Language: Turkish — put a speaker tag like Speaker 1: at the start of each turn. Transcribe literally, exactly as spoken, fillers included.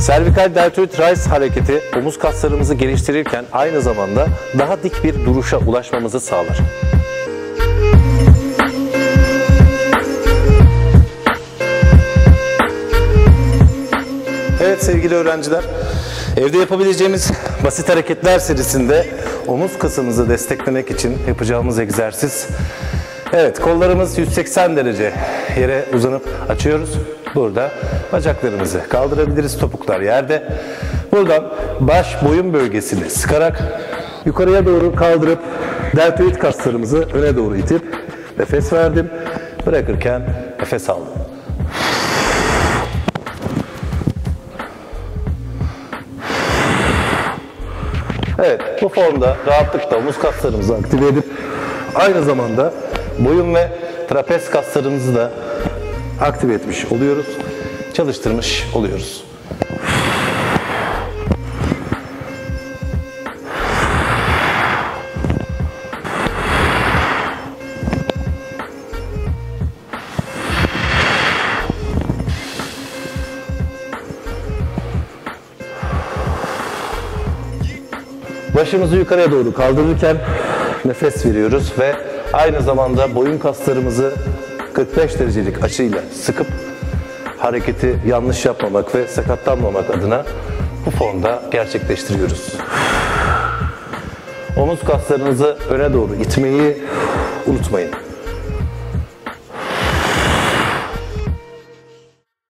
Speaker 1: Servikal deltoid rise hareketi omuz kaslarımızı geliştirirken aynı zamanda daha dik bir duruşa ulaşmamızı sağlar. Evet sevgili öğrenciler, evde yapabileceğimiz basit hareketler serisinde omuz kasımızı desteklemek için yapacağımız egzersiz. Evet, kollarımız yüz seksen derece yere uzanıp açıyoruz. Burada bacaklarımızı kaldırabiliriz, topuklar yerde. Buradan baş boyun bölgesini sıkarak yukarıya doğru kaldırıp deltoid kaslarımızı öne doğru itip nefes verdim. Bırakırken nefes aldım. Evet, bu formda rahatlıkla omuz kaslarımızı aktive edip aynı zamanda boyun ve trapez kaslarımızı da aktive etmiş oluyoruz, çalıştırmış oluyoruz. Başımızı yukarıya doğru kaldırırken nefes veriyoruz ve aynı zamanda boyun kaslarımızı kırk beş derecelik açıyla sıkıp hareketi yanlış yapmamak ve sakatlanmamak adına bu formda gerçekleştiriyoruz. Omuz kaslarınızı öne doğru itmeyi unutmayın.